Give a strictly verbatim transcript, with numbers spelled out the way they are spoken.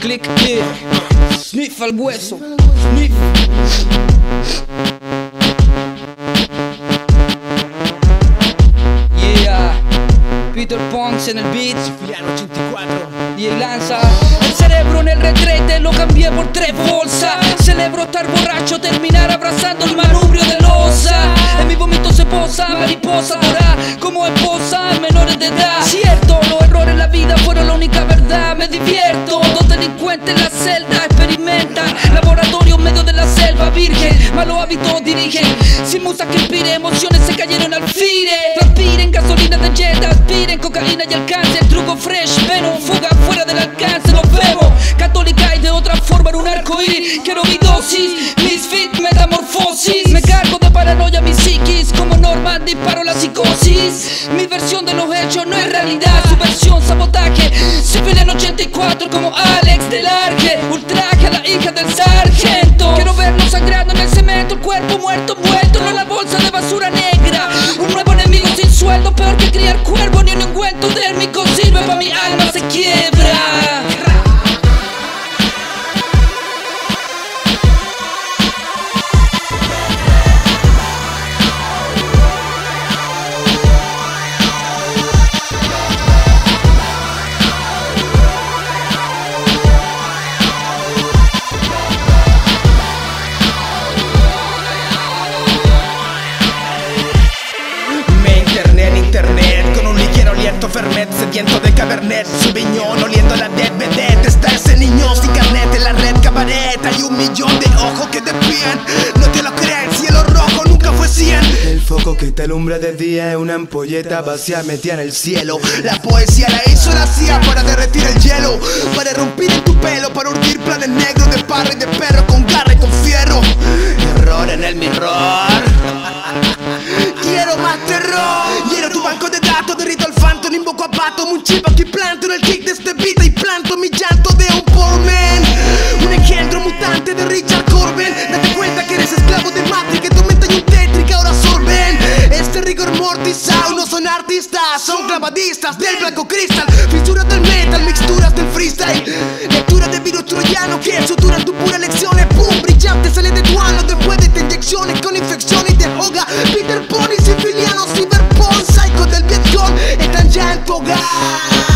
click, yeah. Sniff al hueso, sniff. Yeah, Peter Ponks en el beat, Cipriano ochenta y cuatro. D J Lanza. El cerebro en el retrete lo cambié por tres bolsas. Celebro estar borracho, terminar abrazando el manubrio de losa. En mi vómito se posa, mariposa dorada como esposa en menores de edad. Cierto, los errores en la vida fueron la única verdad. Me divierto, dos delincuentes en la celda experimentan. Laboratorio en medio de la selva virgen, malos hábitos dirigen. Sin musas que inspiren, emociones se cayeron al fire. Transpiren, gasolina de jet, aspiren cocaína y alcance. Truco fresh, Venom, fuga fuera del alcance. Nos vemos, católica y de otra forma en un arco iris. Quiero mi dosis, misfit, metamorfosis. Me cargo de paranoia mi psiquis, como Norman disparo la psicosis. Mi versión de los hechos no es realidad, su versión sabotaje. Cipriano ochenta y cuatro como Alex del Arque. Ultraje a la hija del sargento. Quiero verlo sangrando en el cemento, el cuerpo muerto envuelto en la bolsa de basura negra. Un nuevo enemigo sin sueldo, peor que criar cuervo. Ni un ungüento térmico sirve pa' mi alma se quiebra. Internet, con un ligero aliento Fernet, sediento de Cabernet Sauvignon, oliendo a la Dead Vedette. Está ese niño sin carnet en la red cabaret. Hay un millón de ojos que te piden, no te lo creen, cielo rojo nunca fue cien. El foco que te alumbra de día es una ampolleta vacía metida en el cielo. La poesía la hizo la C I A para derretir el hielo, para irrumpir en tu pelo, para urdir planes negros de parra y de perro con garra y con fierro. Error en el mirror. Quiero más terror. Lleno tu banco de datos, derrito al phantom, invoco a Pato, un chivo que planto en el kick de este beat y planto mi llanto de un poor man. Un engendro mutante de Richard Corbin. Date cuenta que eres esclavo de Matrix, que tu mente y un tétrica ahora sorben. Este rigor mortis aún no son artistas, son clavadistas del blanco cristal. Fisuras del metal, mixturas del freestyle. Lectura de virus troyano que suturan tu pura lecciones. Boom, brillante sale de tu ano después de te inyecciones con infección y te ahoga. Peter Pony, Cipriano, Cyberpunk, Psycho del Vietcong están ya en tu hogar.